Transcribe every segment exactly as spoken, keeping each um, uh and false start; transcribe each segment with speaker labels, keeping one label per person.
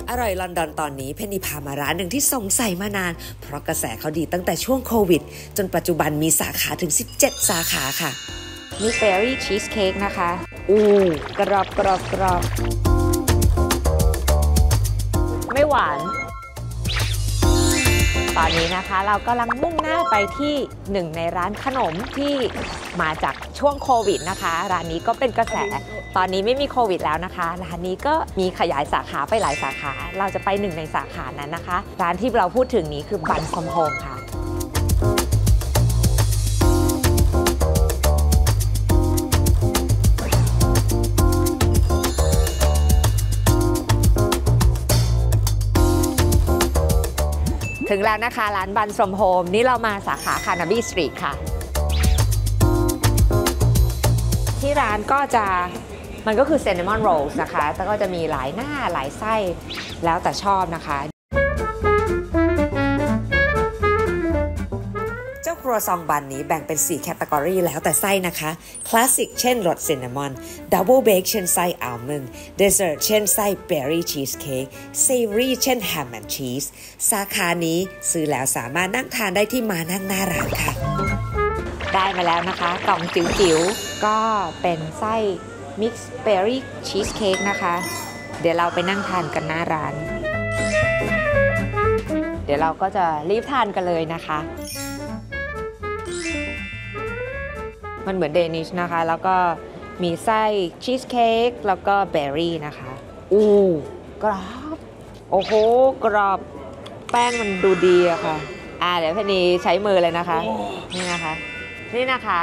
Speaker 1: อร่อยลอนดอนตอนนี้เพนนีพามาร้านหนึ่งที่สงสัยมานานเพราะกระแสเขาดีตั้งแต่ช่วงโควิดจนปัจจุบันมีสาขาถึงสิบเจ็ดสาขาค่ะ
Speaker 2: มีเบอร์รี่ชีสเค้กนะคะอู้กรอบกรอบกรอบไม่หวานตอนนี้นะคะเรากำลังมุ่งหน้าไปที่หนึ่งในร้านขนมที่มาจากช่วงโควิดนะคะร้านนี้ก็เป็นกระแสตอนนี้ไม่มีโควิดแล้วนะคะร้านนี้ก็มีขยายสาขาไปหลายสาขาเราจะไปหนึ่งในสาขานั้นนะคะร้านที่เราพูดถึงนี้คือบันฟอร์มโฮมค่ะถึงแล้วนะคะร้านบันฟอร์มโฮมนี่เรามาสาขาคาร์นาบีสตรีทค่ะที่ร้านก็จะมันก็คือเซนนามอนโรลส์นะคะแล้วก็จะมีหลายหน้าหลายไส้แล้วแต่ชอบนะคะ
Speaker 1: เจ้าครัวซองบันนี้แบ่งเป็นสี่แคตตากรีแล้วแต่ไส้นะคะคลาสสิกเช่นรสซินนามอนดับเบิลเบคเช่นไส้อัลมอนด์เดสเซอร์ทเช่นไส้เบอร์รี่ชีสเค้กเซเวอรี่เช่นแฮมแอนด์ชีสสาขานี้ซื้อแล้วสามารถนั่งทานได้ที่มานั่งหน้าร้านค่ะ
Speaker 2: ได้มาแล้วนะคะกล่องจิ๋วๆก็เป็นไส้มิกซ์เบอร์รี่ชีสเค้กนะคะเดี๋ยวเราไปนั่งทานกันหน้าร้านเดี๋ยวเราก็จะรีบทานกันเลยนะคะมันเหมือนเดนิชนะคะแล้วก็มีไส้ชีสเค้กแล้วก็เบอร์รี่นะคะอู้กรอบโอ้โหกรอบแป้งมันดูดีอะค่ะอ่าเดี๋ยวพี่นีใช้มือเลยนะคะนี่นะคะนี่นะคะ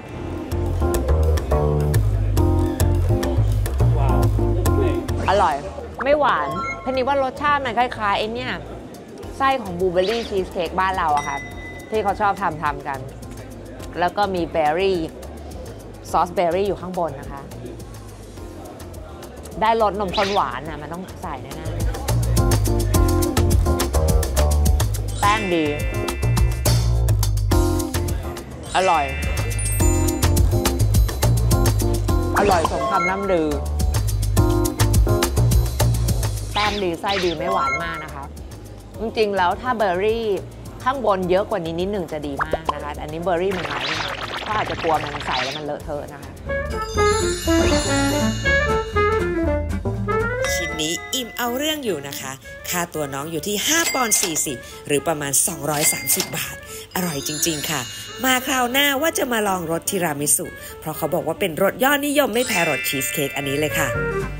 Speaker 2: อร่อยไม่หวานพี่นีว่ารสชาติมันคล้ายๆไอ้เนี่ยไส้ของบลูเบอร์รี่ชีสเค้กบ้านเราอะค่ะที่เขาชอบทำทำกันแล้วก็มีเบอร์รี่ซอสเบอร์รี่อยู่ข้างบนนะคะได้รสนมข้นหวานนะมันต้องใส่แน่ๆแป้งดีอร่อยอร่อยสมคำล่ำลือแป้งดีไส้ดีไม่หวานมากนะคะจริงๆแล้วถ้าเบอร์รี่ข้างบนเยอะกว่านี้นิดหนึ่งจะดีมากนะคะอันนี้เบอร์รี่มันน้อยมากก็อาจจะกลัวมันใส่แล้วมันเลอะเทอะนะคะ
Speaker 1: ชิ้นนี้อิ่มเอาเรื่องอยู่นะคะค่าตัวน้องอยู่ที่ห้าปอนด์สี่สิบหรือประมาณสองร้อยสามสิบบาทอร่อยจริงๆค่ะมาคราวหน้าว่าจะมาลองรสทีรามิสุเพราะเขาบอกว่าเป็นรสยอดนิยมไม่แพ้รสชีสเค้กอันนี้เลยค่ะ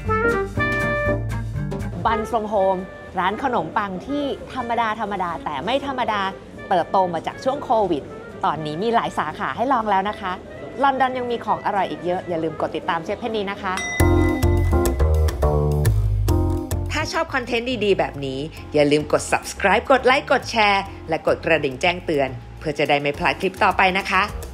Speaker 2: บันฟรอมโฮมร้านขนมปังที่ธรรมดาธรรมดาแต่ไม่ธรรมดาเติบโตมาจากช่วงโควิดตอนนี้มีหลายสาขาให้ลองแล้วนะคะลอนดอนยังมีของอร่อยอีกเยอะอย่าลืมกดติดตามเชฟเพนนีนะคะ
Speaker 1: ถ้าชอบคอนเทนต์ดีๆแบบนี้อย่าลืมกด ซับสไครบ์ กดไลค์กดแชร์และกดกระดิ่งแจ้งเตือนเพื่อจะได้ไม่พลาดคลิปต่อไปนะคะ